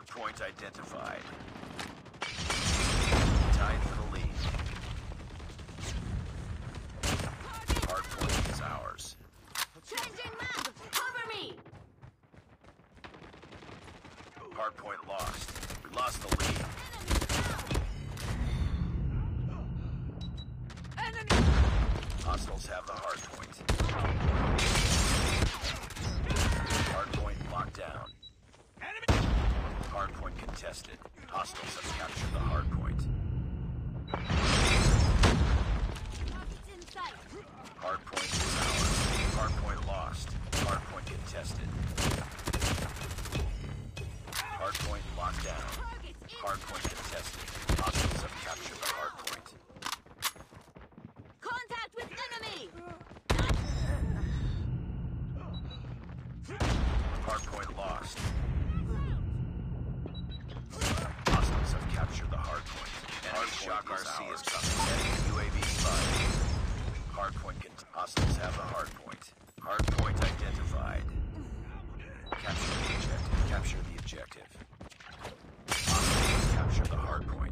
Hardpoint identified. Tied for the lead. Hardpoint is ours. Changing map! Cover me! Hardpoint lost. We lost the lead. Enemy! Hostiles have the hardpoint. Hardpoint locked down. Hardpoint contested. Hostiles have captured the hardpoint. Targets in sight! Hardpoint is ours. Hardpoint lost. Hardpoint contested. Hardpoint locked down. Targets in Hardpoint contested. Hostiles have captured the hardpoint. Contact with enemy! Hardpoint lost. Hostiles have captured the hardpoint. Enemy Shock RC is coming. Enemy UAV spotted. Hardpoint hostiles have the hardpoint. Hardpoint identified. Capture the objective. Capture the objective. Hostiles have captured the hardpoint.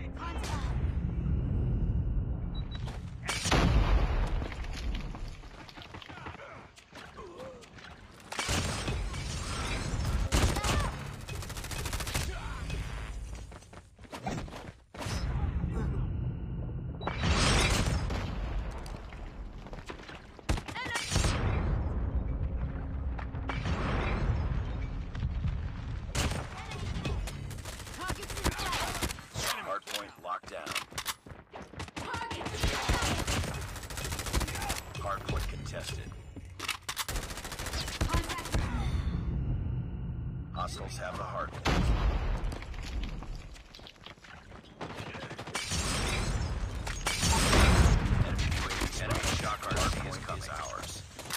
Targets in sight! Hardpoint locked down. Targets in sight! Hardpoint contested. Contact! Hostiles have the hardpoint. Enemy Shock RC is ours.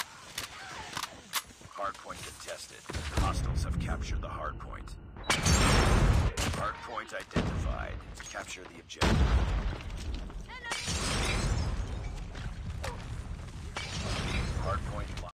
Hardpoint contested. Hostiles have captured the hardpoint. Hardpoint identified. Capture the objective. Hardpoint